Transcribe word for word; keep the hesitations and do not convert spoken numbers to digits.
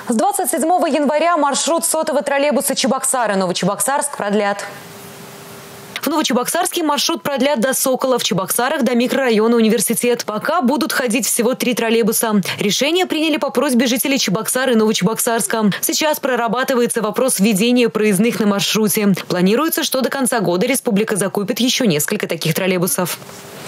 С двадцать седьмого января маршрут сотого троллейбуса Чебоксары-Новочебоксарск продлят. В Новочебоксарске маршрут продлят до Сокола, в Чебоксарах до микрорайона Университет. Пока будут ходить всего три троллейбуса. Решение приняли по просьбе жителей Чебоксар и Новочебоксарска. Сейчас прорабатывается вопрос введения проездных на маршруте. Планируется, что до конца года республика закупит еще несколько таких троллейбусов.